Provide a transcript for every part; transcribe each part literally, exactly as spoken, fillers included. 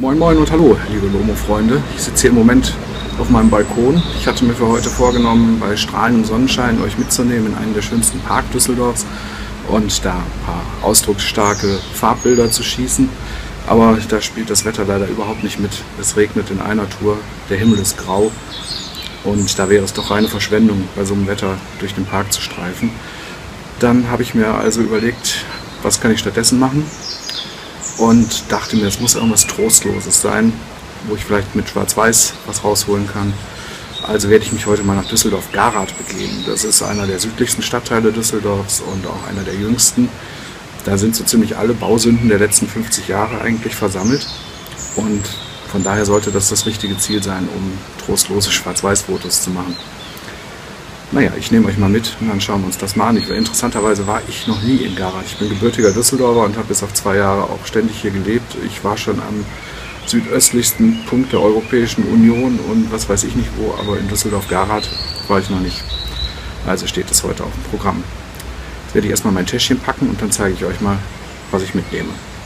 Moin Moin und hallo, liebe Lomo-Freunde. Ich sitze hier im Moment auf meinem Balkon. Ich hatte mir für heute vorgenommen, bei strahlendem Sonnenschein euch mitzunehmen in einen der schönsten Parks Düsseldorfs und da ein paar ausdrucksstarke Farbbilder zu schießen. Aber da spielt das Wetter leider überhaupt nicht mit. Es regnet in einer Tour, der Himmel ist grau und da wäre es doch reine Verschwendung, bei so einem Wetter durch den Park zu streifen. Dann habe ich mir also überlegt, was kann ich stattdessen machen? Und dachte mir, es muss irgendwas Trostloses sein, wo ich vielleicht mit Schwarz-Weiß was rausholen kann. Also werde ich mich heute mal nach Düsseldorf-Garath begeben. Das ist einer der südlichsten Stadtteile Düsseldorfs und auch einer der jüngsten. Da sind so ziemlich alle Bausünden der letzten fünfzig Jahre eigentlich versammelt. Und von daher sollte das das richtige Ziel sein, um trostlose Schwarz-Weiß-Fotos zu machen. Naja, ich nehme euch mal mit und dann schauen wir uns das mal an. Ich, interessanterweise war ich noch nie in Garath. Ich bin gebürtiger Düsseldorfer und habe bis auf zwei Jahre auch ständig hier gelebt. Ich war schon am südöstlichsten Punkt der Europäischen Union und was weiß ich nicht wo, aber in Düsseldorf-Garath war ich noch nicht. Also steht das heute auf dem Programm. Jetzt werde ich erstmal mein Täschchen packen und dann zeige ich euch mal, was ich mitnehme.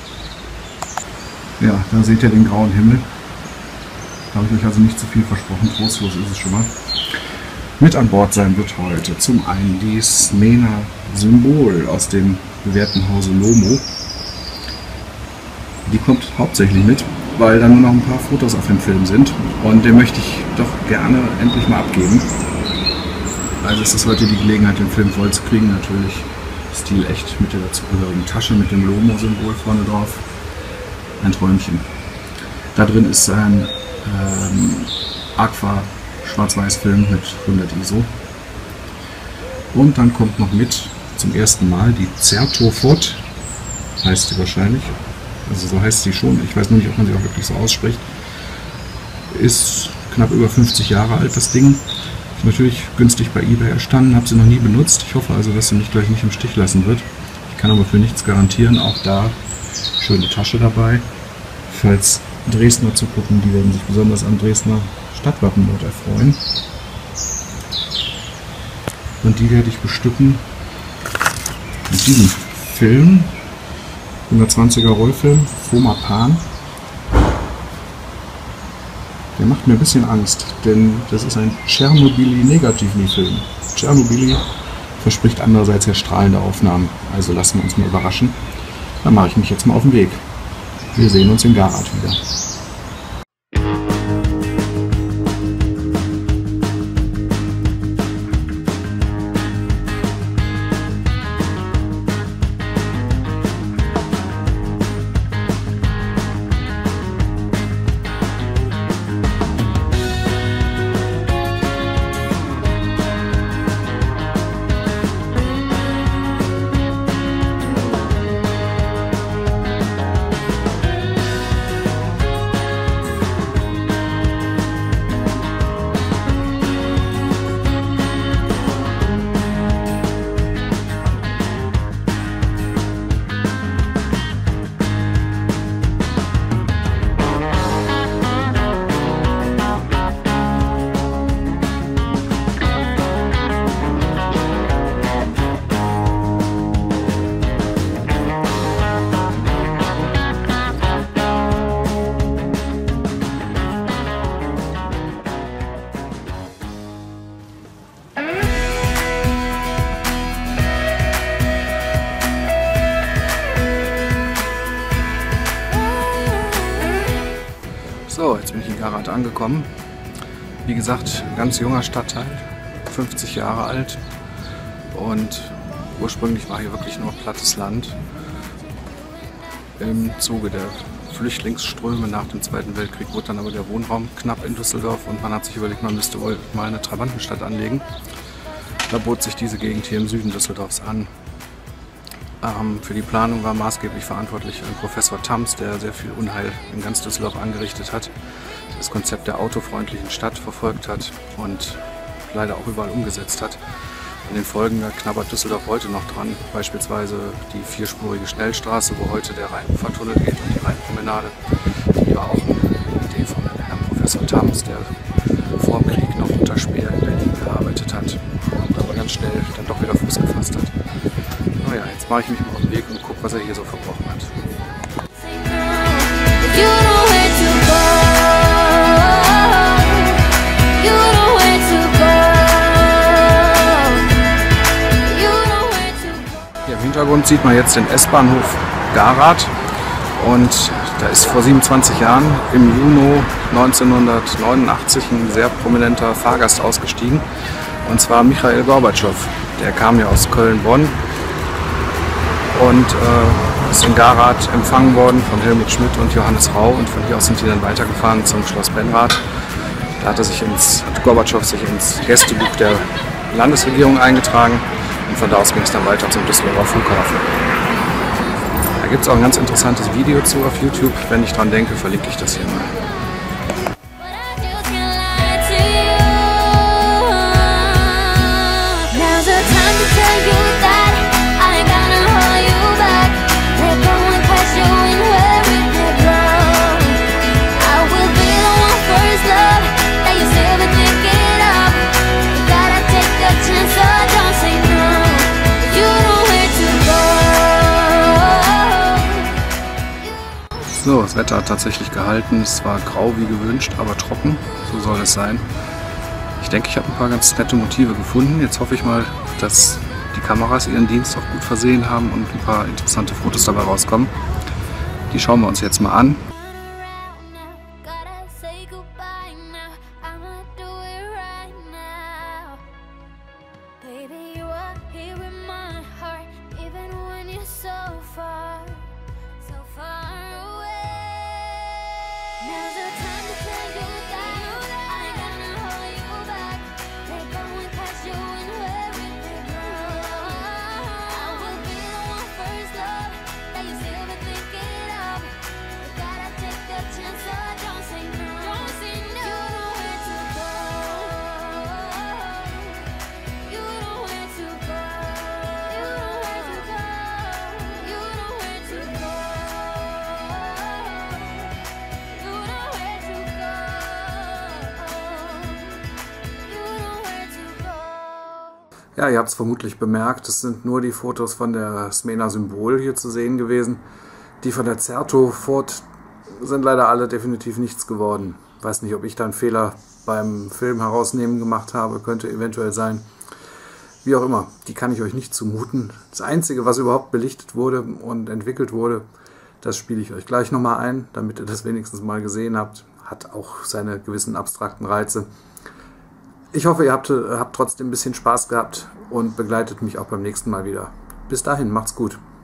Ja, da seht ihr den grauen Himmel. Da habe ich euch also nicht zu viel versprochen. Trostlos ist es schon mal. Mit an Bord sein wird heute zum einen die Smena Symbol aus dem bewährten Hause Lomo. Die kommt hauptsächlich mit, weil da nur noch ein paar Fotos auf dem Film sind und den möchte ich doch gerne endlich mal abgeben. Also ist es heute die Gelegenheit, den Film voll zu kriegen, natürlich stilecht mit der dazugehörigen Tasche mit dem Lomo-Symbol vorne drauf. Ein Träumchen. Da drin ist ein ähm, Aqua Schwarz-Weiß-Film mit hundert I S O. Und dann kommt noch mit zum ersten Mal die Certofot, heißt sie wahrscheinlich. Also so heißt sie schon. Ich weiß nur nicht, ob man sie auch wirklich so ausspricht. Ist knapp über fünfzig Jahre alt, das Ding. Ist natürlich günstig bei eBay erstanden, habe sie noch nie benutzt. Ich hoffe also, dass sie mich gleich nicht im Stich lassen wird. Ich kann aber für nichts garantieren. Auch da schöne Tasche dabei. Falls Dresdner zu gucken, die werden sich besonders am Dresdner Stadtwappen dort erfreuen. Und die werde ich bestücken mit diesem Film, hundertzwanziger Rollfilm, Fomapan. Der macht mir ein bisschen Angst, denn das ist ein Tschernobyli-Negativni-Film. Tschernobyli verspricht andererseits ja strahlende Aufnahmen, also lassen wir uns mal überraschen. Dann mache ich mich jetzt mal auf den Weg. Wir sehen uns in Garath wieder. So, jetzt bin ich in Garath angekommen. Wie gesagt, ganz junger Stadtteil, fünfzig Jahre alt und ursprünglich war hier wirklich nur plattes Land. Im Zuge der Flüchtlingsströme nach dem Zweiten Weltkrieg wurde dann aber der Wohnraum knapp in Düsseldorf und man hat sich überlegt, man müsste wohl mal eine Trabantenstadt anlegen. Da bot sich diese Gegend hier im Süden Düsseldorfs an. Ähm, für die Planung war maßgeblich verantwortlich ein Professor Tams, der sehr viel Unheil in ganz Düsseldorf angerichtet hat, das Konzept der autofreundlichen Stadt verfolgt hat und leider auch überall umgesetzt hat. In den Folgen knabbert Düsseldorf heute noch dran, beispielsweise die vierspurige Schnellstraße, wo heute der Rheinufertunnel geht und die Rheinpromenade. Die war auch eine Idee von Herrn Professor Tams, der vor dem Krieg noch unter Speer in Berlin gearbeitet hat und aber ganz schnell dann doch wieder Fuß gefasst hat. Naja, jetzt mache ich mich mal auf den Weg und gucke, was er hier so verbrochen hat. Hier im Hintergrund sieht man jetzt den S-Bahnhof Garath und da ist vor siebenundzwanzig Jahren im Juni neunzehnhundertneunundachtzig ein sehr prominenter Fahrgast ausgestiegen, und zwar Michail Gorbatschow. Der kam ja aus Köln-Bonn und äh, ist in Garath empfangen worden von Helmut Schmidt und Johannes Rau, und von hier aus sind die dann weitergefahren zum Schloss Benrath. Da hat, er sich ins, hat Gorbatschow sich ins Gästebuch der Landesregierung eingetragen und von da aus ging es dann weiter zum Düsseldorfer Flughafen. Da gibt es auch ein ganz interessantes Video zu auf YouTube. Wenn ich dran denke, verlinke ich das hier mal. So, das Wetter hat tatsächlich gehalten. Es war grau wie gewünscht, aber trocken. So soll es sein. Ich denke, ich habe ein paar ganz nette Motive gefunden. Jetzt hoffe ich mal, dass die Kameras ihren Dienst auch gut versehen haben und ein paar interessante Fotos dabei rauskommen. Die schauen wir uns jetzt mal an. Ja, ihr habt es vermutlich bemerkt, es sind nur die Fotos von der Smena Symbol hier zu sehen gewesen. Die von der Zerto Ford sind leider alle definitiv nichts geworden. Ich weiß nicht, ob ich da einen Fehler beim Film herausnehmen gemacht habe, könnte eventuell sein. Wie auch immer, die kann ich euch nicht zumuten. Das Einzige, was überhaupt belichtet wurde und entwickelt wurde, das spiele ich euch gleich nochmal ein, damit ihr das wenigstens mal gesehen habt. Hat auch seine gewissen abstrakten Reize. Ich hoffe, ihr habt, habt trotzdem ein bisschen Spaß gehabt und begleitet mich auch beim nächsten Mal wieder. Bis dahin, macht's gut.